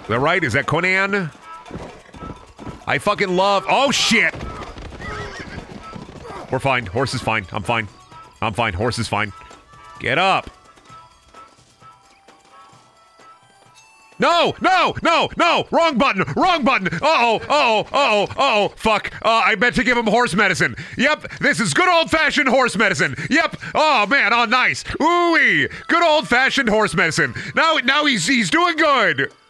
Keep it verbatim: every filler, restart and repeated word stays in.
Is that right? Is that Conan? I fucking love... Oh, shit! We're fine. Horse is fine. I'm fine. I'm fine. Horse is fine. Get up! No! No! No! No! Wrong button! Wrong button! Uh-oh! Uh-oh! Uh-oh! Uh-oh! Fuck! Uh, I meant to give him horse medicine. Yep! This is good old-fashioned horse medicine. Yep! Oh, man! Oh, nice! Ooh-wee! Good old-fashioned horse medicine. Now, now he's he's doing good!